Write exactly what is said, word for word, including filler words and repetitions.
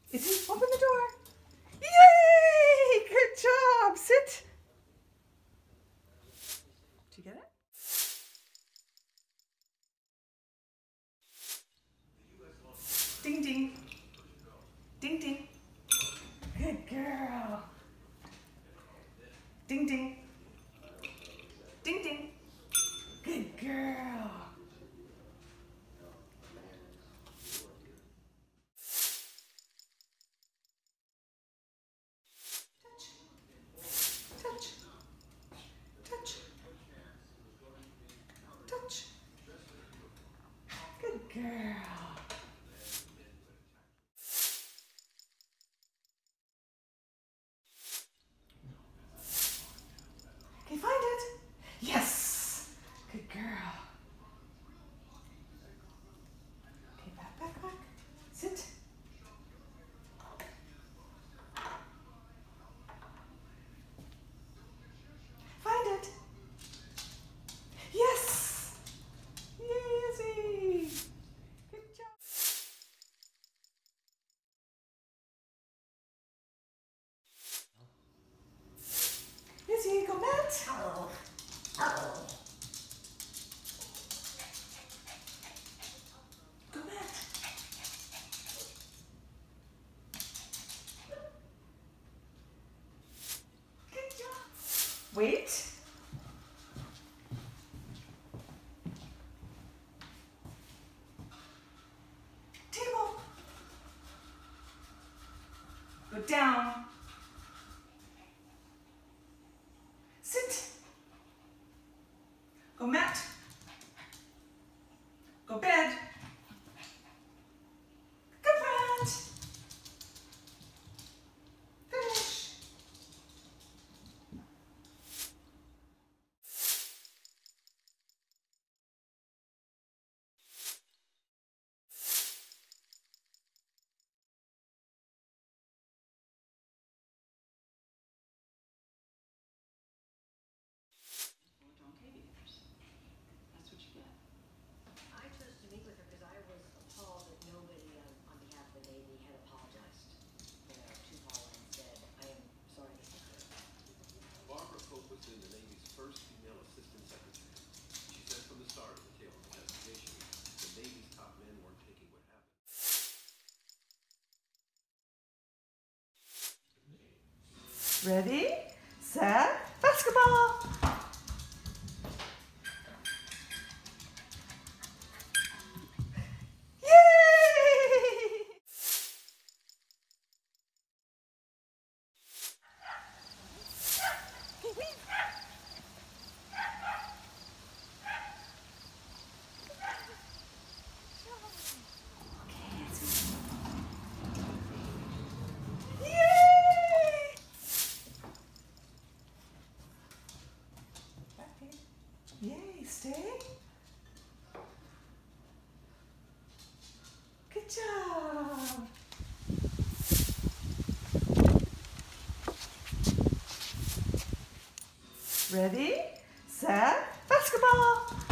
Izzie, open the door. Yay! Good job. Sit. Did you get it? Ding, ding. Ding, ding. Good girl. Ding, ding. Ding, ding. Good girl. Touch. Touch. Touch. Good girl. Can you find it? Yes. Good girl. Okay, back, back, back. Sit. Find it. Yes. Easy. Good job. Izzie, go Matt. Oh. Oh. Go Matt. Good job. Wait. Table. Go down. Sit. Go mat. Go bed. Good friend. Finish. That's what you get. I chose to meet with her because I was appalled that nobody um, on behalf of the Navy had apologized. You know, to Paula and said, I am sorry this occurred. Barbara Pope was in the Navy's first female assistant secretary. She said from the start of the tail investigation, the Navy's top men weren't taking what happened. Ready, set, basketball. Yay! Yay, stay. Good job. Ready, set, basketball.